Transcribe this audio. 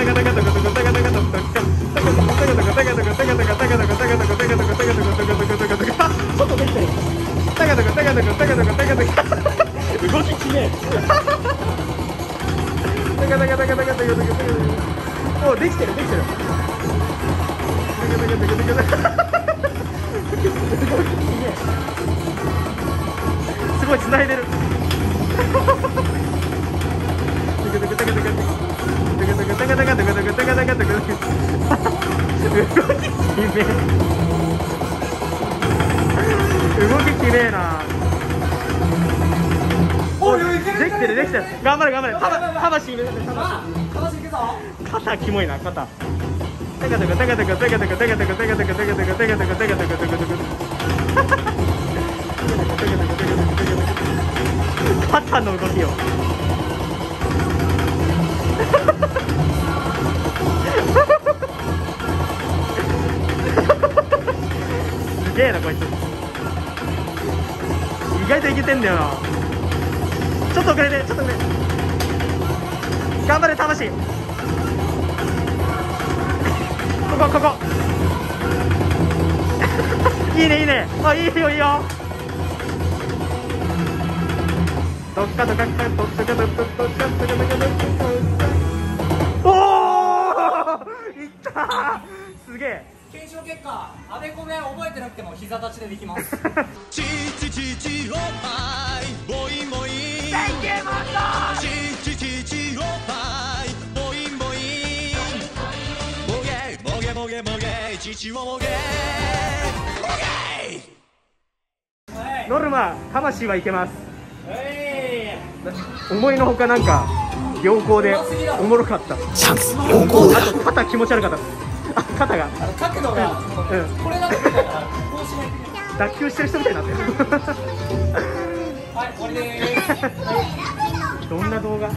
お、できてる。すごい繋いでる。動ききれいな。お、できてる。頑張れ。魂目指せ。 魂いくぞ。 肩キモいな、肩。肩の動きを。すげえなこいつ。意外といけてんだよな。ちょっと遅れて。頑張れ魂。ここいいね。あ、いいよ。おお、いったー。すげえ。 検証結果、あべこべ覚えてなくても膝立ちでできます。 ノルマ魂はいけます。思いのほかなんか良好でおもろかった。 チャンス良好だ。 あと肩気持ち悪かった。あ、肩が角度がこれだけだからこうしないといけない。 脱臼してる人みたいになってる。 はい、終わりです。 どんな動画？